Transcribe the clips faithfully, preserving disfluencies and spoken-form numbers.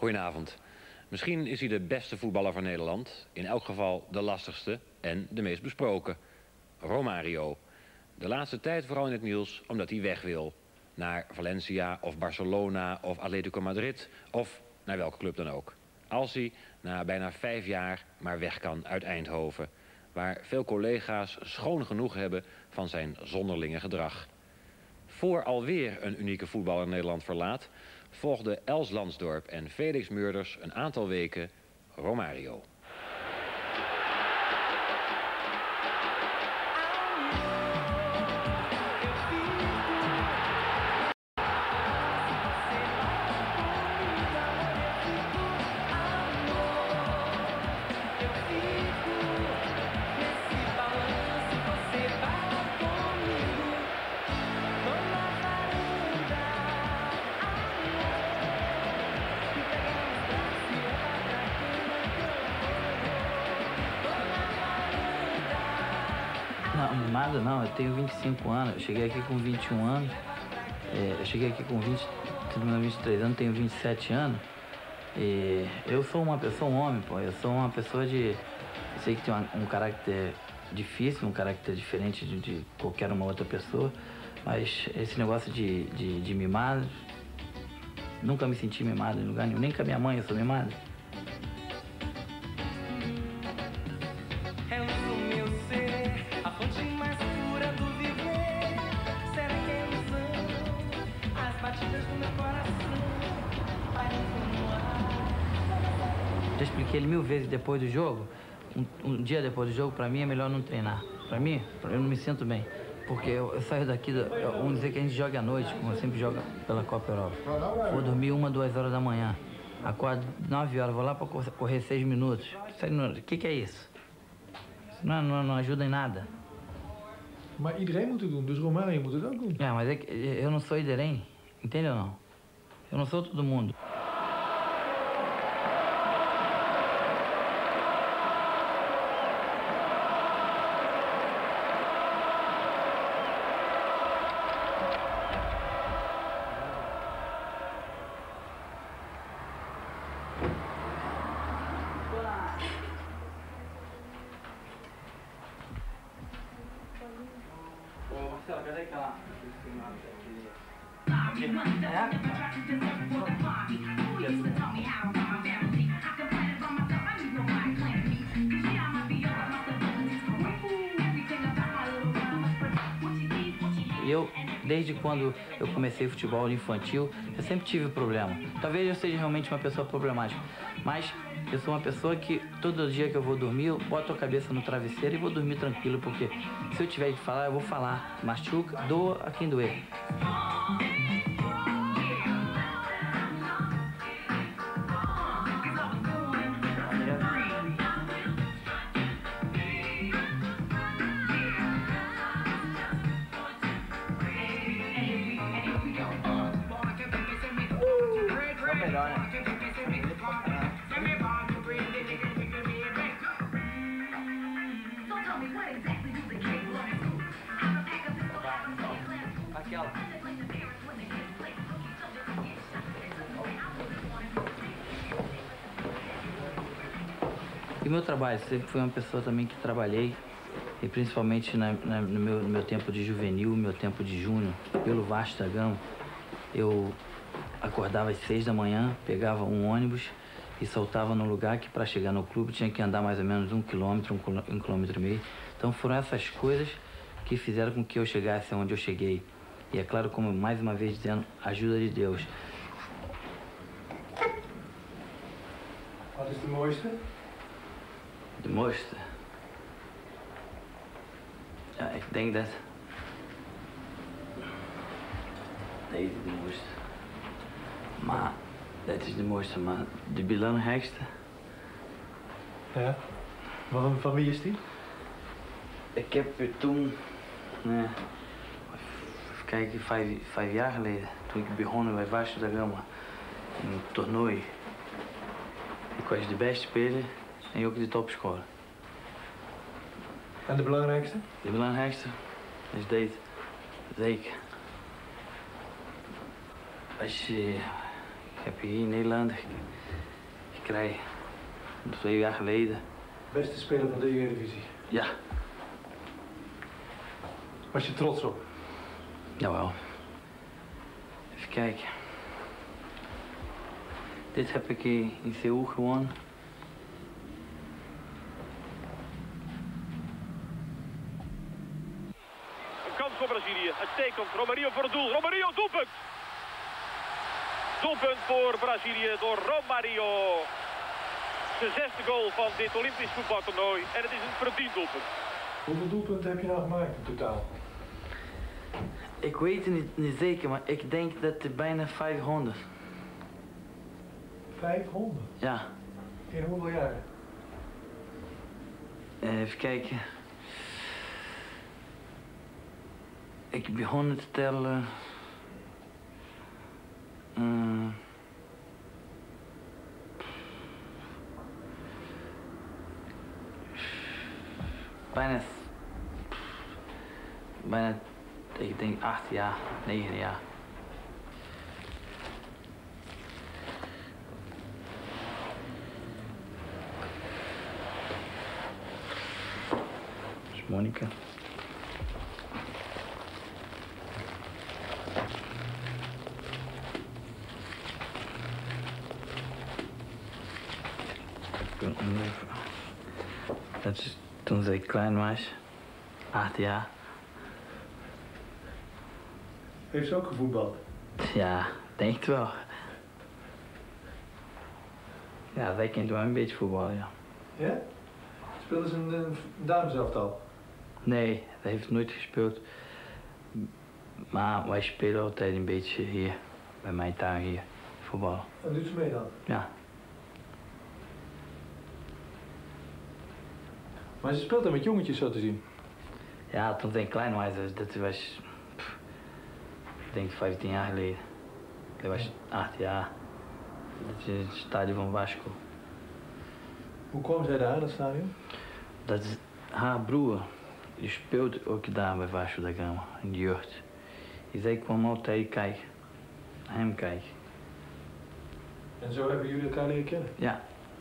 Goedenavond. Misschien is hij de beste voetballer van Nederland. In elk geval de lastigste en de meest besproken. Romario. De laatste tijd vooral in het nieuws omdat hij weg wil. Naar Valencia of Barcelona of Atletico Madrid of naar welke club dan ook. Als hij na bijna vijf jaar maar weg kan uit Eindhoven. Waar veel collega's schoon genoeg hebben van zijn zonderlinge gedrag. Voor alweer een unieke voetballer Nederland verlaat, volgden Els Lansdorp en Felix Meurders een aantal weken Romario. Não, mimado não, eu tenho vinte e cinco anos, eu cheguei aqui com vinte e um anos, é, eu cheguei aqui com vinte, vinte e três anos, tenho vinte e sete anos, e eu sou uma pessoa, um homem, pô, eu sou uma pessoa de, eu sei que tem uma, um caráter difícil, um caráter diferente de, de qualquer uma outra pessoa, mas esse negócio de, de, de mimado, nunca me senti mimado em lugar nenhum, nem com a minha mãe eu sou mimado. Já expliquei ele mil vezes depois do jogo, um, um dia depois do jogo, pra mim é melhor não treinar. Pra mim, eu não me sinto bem. Porque eu, eu saio daqui, do, vamos dizer que a gente joga à noite, como eu sempre jogo pela Copa Europa. Vou dormir uma, duas horas da manhã. Acordo nove horas, vou lá pra correr seis minutos. O que, que é isso? Isso não, não, não ajuda em nada. Maar iedereen moet het doen, dus Romario moet het ook doen. Ja, mas é que eu não sou iedereen, entende ou não? Eu não sou todo mundo. Cadê aquela? Eu, desde quando eu comecei futebol infantil, eu sempre tive problema. Talvez eu seja realmente uma pessoa problemática, mas eu sou uma pessoa que todo dia que eu vou dormir, eu boto a cabeça no travesseiro e vou dormir tranquilo, porque se eu tiver de falar, eu vou falar. Machuca, doa a quem doer. Aquela. E meu trabalho, sempre fui uma pessoa também que trabalhei, e principalmente na, na, no, meu, no meu tempo de juvenil, meu tempo de júnior, pelo Vasco da Gama, eu acordava às seis da manhã, pegava um ônibus e soltava no lugar que para chegar no clube tinha que andar mais ou menos um quilômetro, um, um quilômetro e meio. Então foram essas coisas que fizeram com que eu chegasse onde eu cheguei. E é claro, como mais uma vez dizendo, ajuda de Deus. Wat is de mooiste? De mooiste? Ja, ik denk dat deze de mooiste. Maar, dat is de mooiste, maar de belangrijkste. Ja? Waarom, van wie is die? Ik heb er toen, nee, even kijken, vijf, vijf jaar geleden, toen ik begon bij Vasco da Gama, in een toernooi. Ik was de beste speler en ook de topscorer. En de belangrijkste? De belangrijkste is deze, zeker. Als je, ik heb hier in Nederland krijg twee jaar geleden. Beste speler van de Eredivisie. Ja. Was je trots op? Jawel. Even kijken. Dit heb ik in, in Seoul gewonnen. Een kans voor Brazilië. Uitstekend. Romario voor het doel. Romario, doelpunt! Doelpunt voor Brazilië door Romario. De zesde goal van dit Olympisch voetbaltoernooi. En het is een verdiend doelpunt. Hoeveel doelpunten heb je nou gemaakt in totaal? Ik weet het niet, niet zeker, maar ik denk dat het bijna vijfhonderd. vijfhonderd? Ja. In hoeveel jaar? Even kijken. Ik begon te tellen. Uh, bijna. Bijna. Ik denk acht jaar, negen jaar. Dat is Monica. Dat is toen ik klein was, acht jaar. Heeft ze ook gevoetbald? Ja, denk het wel. Ja, wij kent wel een beetje voetbal, ja. Ja? Speelde ze een, een dameselftal? Nee, dat heeft nooit gespeeld. Maar wij spelen altijd een beetje hier, bij mijn tuin hier, voetbal. En doet ze mee dan? Ja. Maar ze speelt dan met jongetjes zo te zien? Ja, toen ik klein was, dat was, pff, ik denk vijftien jaar geleden. Dat was acht jaar. Dat is het stadion van Vasco. Hoe kwam zij daar in het stadion? Dat is haar broer. Die speelt ook daar bij Vasco da Gama, in de jeugd. En zij kwam altijd kijken, naar hem kijken. En zo hebben jullie elkaar leren kennen? Ja.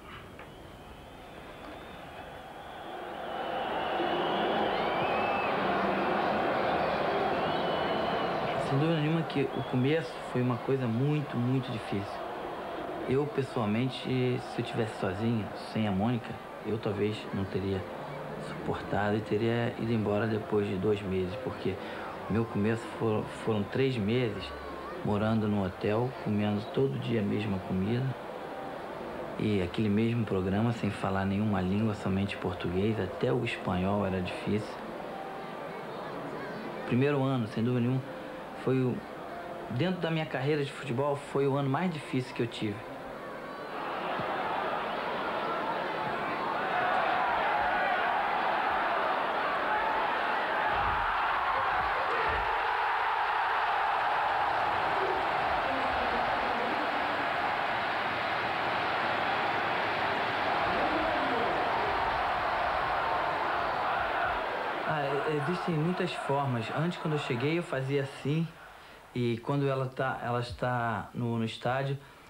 Sem dúvida nenhuma que o começo foi uma coisa muito, muito difícil. Eu, pessoalmente, se eu tivesse sozinho, sem a Mônica, eu talvez não teria suportado e teria ido embora depois de dois meses, porque o meu começo foram, foram três meses morando no hotel, comendo todo dia a mesma comida e aquele mesmo programa, sem falar nenhuma língua, somente português, até o espanhol era difícil. Primeiro ano, sem dúvida nenhuma, foi o, dentro da minha carreira de futebol, foi o ano mais difícil que eu tive. Existem muitas formas. Antes, quando eu cheguei, eu fazia assim. E quando ela, tá, ela está no, no estádio,